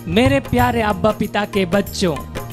मेरे प्यारे अब्बा पिता के बच्चों,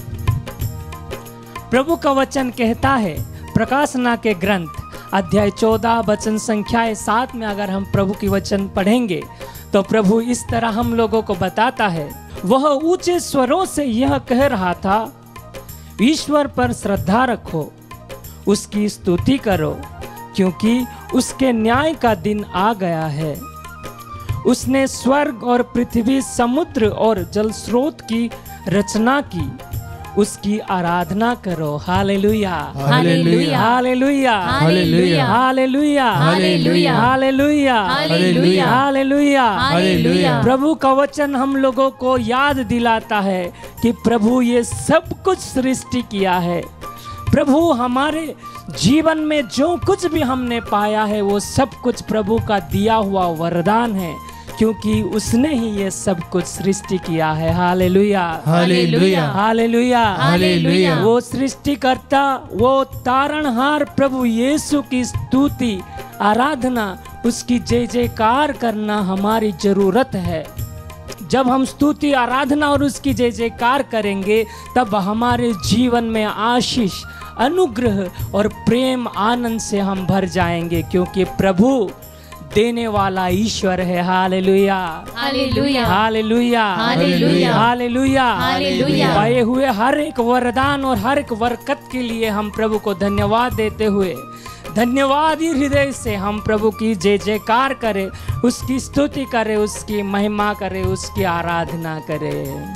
प्रभु का वचन कहता है प्रकाशना के ग्रंथ अध्याय 14 वचन संख्या 7 में अगर हम प्रभु की वचन पढ़ेंगे तो प्रभु इस तरह हम लोगों को बताता है। वह ऊंचे स्वरों से यह कह रहा था, ईश्वर पर श्रद्धा रखो, उसकी स्तुति करो, क्योंकि उसके न्याय का दिन आ गया है। उसने स्वर्ग और पृथ्वी, समुद्र और जल स्रोत की रचना की, उसकी आराधना करो। Hallelujah, hallelujah, hallelujah, hallelujah, hallelujah, hallelujah, hallelujah, hallelujah, hallelujah, hallelujah. प्रभु का वचन हम लोगों को याद दिलाता है कि प्रभु ये सब कुछ सृष्टि किया है। प्रभु हमारे जीवन में जो कुछ भी हमने पाया है वो सब कुछ प्रभु का दिया हुआ वरदान है, क्योंकि उसने ही ये सब कुछ सृष्टि किया है। Hallelujah, hallelujah, hallelujah, hallelujah. वो सृष्टिकर्ता, वो तारणहार प्रभु यीशु की स्तुति, आराधना, उसकी जय जयकार करना हमारी जरूरत है। जब हम स्तुति, आराधना और उसकी जय जयकार करेंगे तब हमारे जीवन में आशीष, अनुग्रह और प्रेम, आनंद से हम भर जाएंगे, क्योंकि प्रभु देने वाला ईश्वर है। Hallelujah, hallelujah, hallelujah, hallelujah, hallelujah, hallelujah. पाए हुए हर एक वरदान और हर एक बरकत के लिए हम प्रभु को धन्यवाद देते हुए, धन्यवादी हृदय से हम प्रभु की जय जयकार करें, उसकी स्तुति करें, उसकी महिमा करें, उसकी आराधना करें।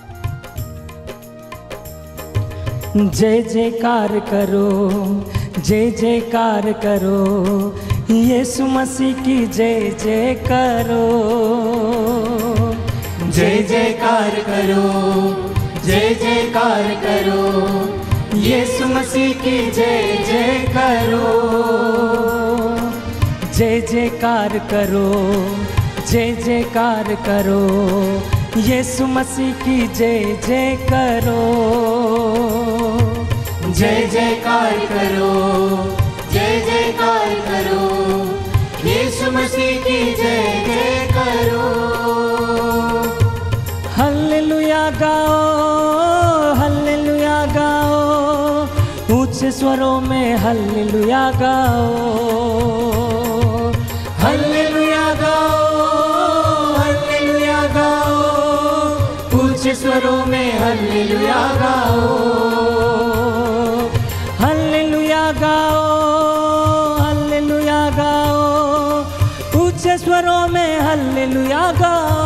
जय जयकार करो, जय जयकार करो, यीशु मसीह की जय जय करो। जय जयकार करो, जय जयकार करो, यीशु मसीह की जय जय करो। जय जयकार करो, जय जयकार करो, यीशु मसीह की जय जय करो। जय जयकार करो, जय जयकार करो, यीशु मसीह की जय जय करो। हल्लेलुया गाओ, हल्लेलुया गाओ, ऊंचे स्वरों में हल्लेलुया गाओ। हल्लेलुया गाओ, हल्लेलुया गाओ, ऊंचे स्वरों में हल्लेलुया गाओ। हल्लेलुया गाओ, हल्लेलुया गाओ, ऊंचे स्वरों में हल्लेलुया गाओ।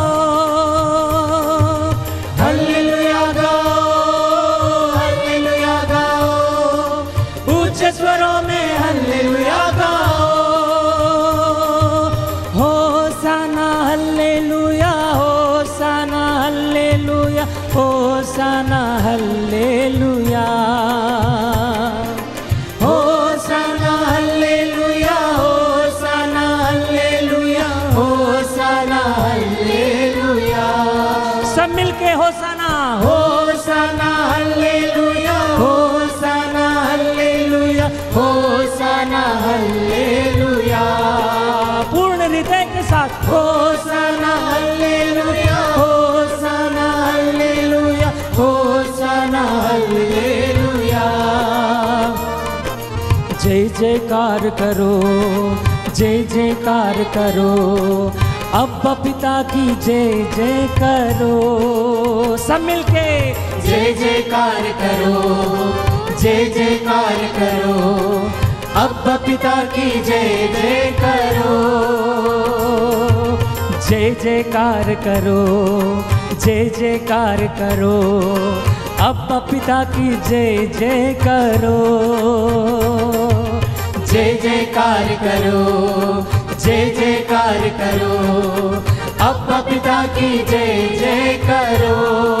हल्लेलुया गाओ, हल्लेलुया गाओ, ऊंचे स्वरों में हल्लेलुया गाओ। Hosanna hallelujah, hosanna hallelujah, hosanna hallelujah. Hosanna hallelujah, hosanna hallelujah, hosanna hallelujah. सब मिलके hosanna, hosanna hallelujah, hosanna hallelujah, hosanna hallelujah. पूर्ण हृदय के साथ hosanna hallelujah, hosanna hallelujah, hosanna hallelujah. जय जयकार करो, जय जयकार करो, अब्बा पिता की जय जय करो। सब मिलके जय जयकार करो, जय जयकार करो, अब्बा पिता की जय जय करो। जय जयकार करो, जय जयकार करो, अब्बा पिता की जय जय करो। जय जयकार करो, जय जयकार करो, अब्बा पिता की जय जय करो।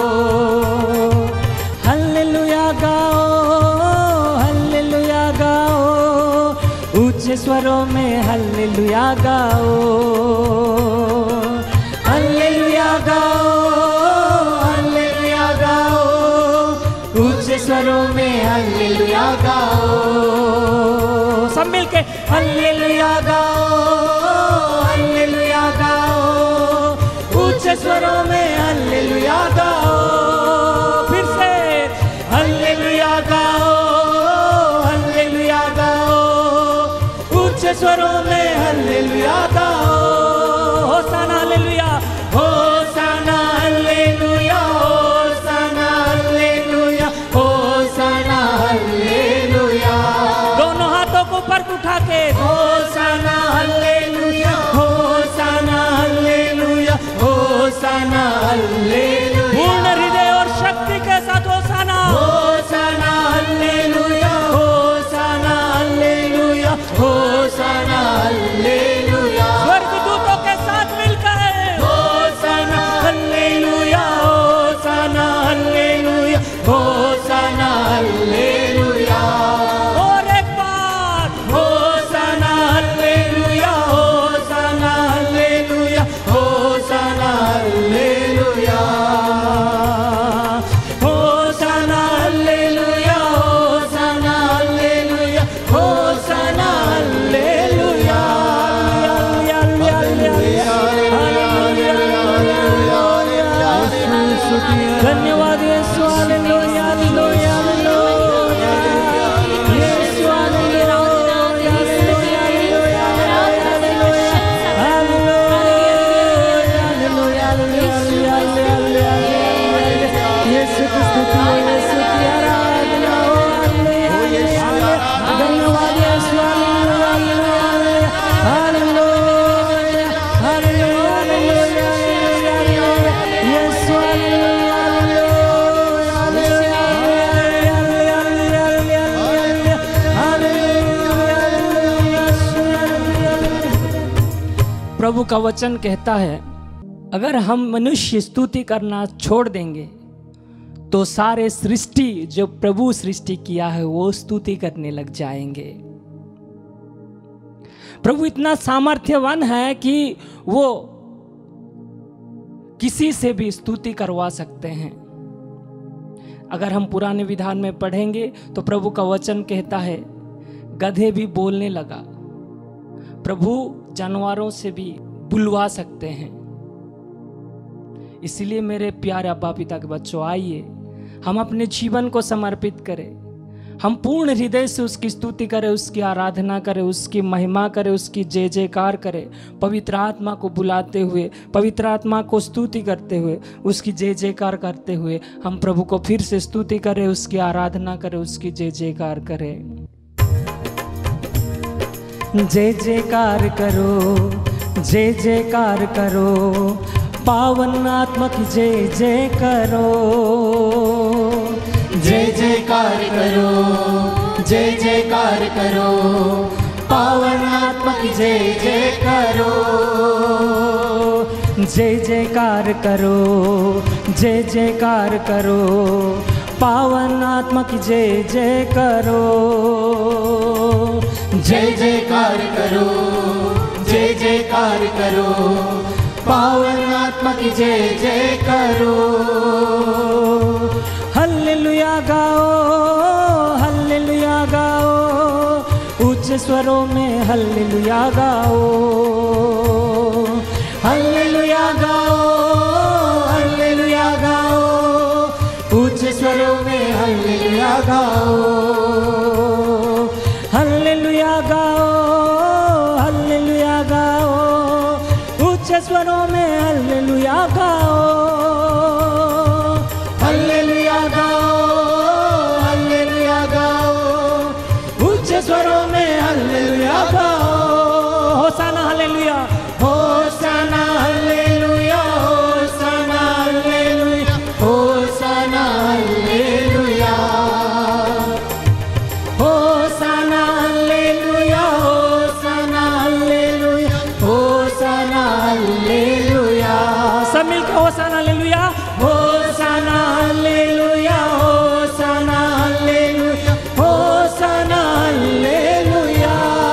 हल्लेलुया गाओ, हल्लेलुया गाओ, ऊंचे स्वरों में हल्लेलुया गाओ। हल्लेलुया गाओ, हल्लेलुया गाओ, ऊंचे स्वरों में हल्लेलुया गाओ। सब मिलके हल्लेलुया गाओ, हल्लेलुया गाओ, ऊंचे स्वरों में हालेलुया गाओ। फिर से हालेलुया गाओ, हालेलुया गाओ, ऊंचे स्वरों में हालेलुया गाओ। Hosanna hallelujah, hosanna hallelujah, hosanna hallelujah, hosanna hallelujah. दोनों हाथों को ऊपर उठा के hosanna hallelujah, hosanna hallelujah, hosanna hallelujah. पूर्ण हृदय और शक्ति के साथ hosanna, hosanna hallelujah, hosanna hallelujah, hosanna hallelujah. स्वर्गदूतों के साथ मिलकर hosanna hallelujah, hosanna hallelujah, hosanna hallelujah. और एक बार hosanna hallelujah, hosanna hallelujah, hosanna hallelujah, hosanna hallelujah, hosanna hallelujah, hosanna hallelujah. धन्यवाद Yeshu, hallelujah, hallelujah, hallelujah. Yeshu, hallelujah, hallelujah, hallelujah, hallelujah, hallelujah, hallelujah, hallelujah. Yeshu की स्तुति हो, यीशु की आराधना हो, हालेलुया। धन्यवाद Yeshu, hallelujah, hallelujah, hallelujah, hallelujah, hallelujah. Yeshu, hallelujah, प्रभु का वचन कहता है, अगर हम मनुष्य स्तुति करना छोड़ देंगे तो सारे सृष्टि जो प्रभु सृष्टि किया है वो स्तुति करने लग जाएंगे। प्रभु इतना सामर्थ्यवान है कि वो किसी से भी स्तुति करवा सकते हैं। अगर हम पुराने विधान में पढ़ेंगे तो प्रभु का वचन कहता है, गधे भी बोलने लगा। प्रभु जानवरों से भी बुलवा सकते हैं। इसलिए मेरे प्यारे अब्बा पिता के बच्चों, आइए हम अपने जीवन को समर्पित करें। हम पूर्ण हृदय से उसकी स्तुति करें, उसकी आराधना करें, उसकी महिमा करें, उसकी जय जयकार करें। पवित्र आत्मा को बुलाते हुए, पवित्र आत्मा को स्तुति करते हुए, उसकी जय जयकार करते हुए हम प्रभु को फिर से स्तुति करें, उसकी आराधना करें, उसकी जय जयकार करें। जय जयकार करो, जय जयकार करो, पावन आत्मा की जय जय करो। जय जयकार करो, जय जयकार करो, पावन आत्मा की जय जय करो। जय जयकार करो, जय जयकार करो, पावन आत्मा की जय जय करो। जय जयकार करो, जय जयकार करो, पावन आत्मा की जय जय करो। हालेलुया गाओ, हालेलुया गाओ, उच्च स्वरों में हालेलुया गाओ। हालेलुया गाओ, हालेलुया गाओ, उच्च स्वरों में हालेलुया गाओ। हालेलुया गाओ, हालेलुया गाओ, उच्च स्वरों में हालेलुया गाओ। हालेलुया गाओ, हालेलुया गाओ, उच्च स्वरों में हालेलुया गाओ। Hosanna hallelujah, hosanna hallelujah, hosanna hallelujah, hosanna hallelujah. Hosanna hallelujah, hosanna hallelujah, hosanna hallelujah. सब मिलकर hosanna hallelujah, hosanna hallelujah, hosanna hallelujah, hosanna hallelujah.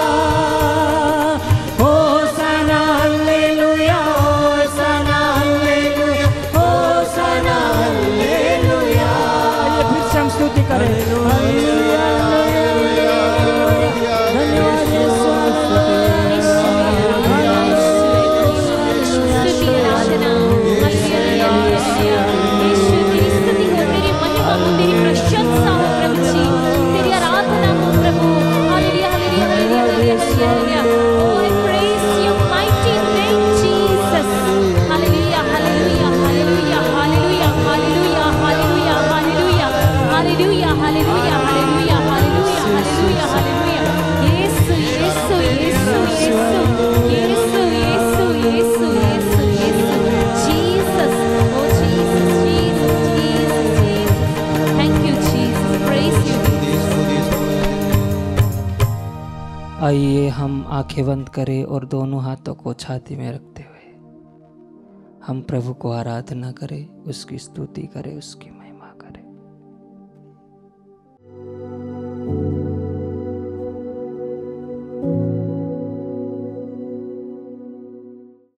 Hosanna hallelujah, hosanna hallelujah, hosanna hallelujah. ये फिर से हम स्तुति करें। हालेलुया, हालेलुया, धन्यवाद यीशु, स्तुति आराधना आइए हम आंखें बंद करें और दोनों हाथों को छाती में रखते हुए हम प्रभु को आराधना करें, उसकी स्तुति करें, उसकी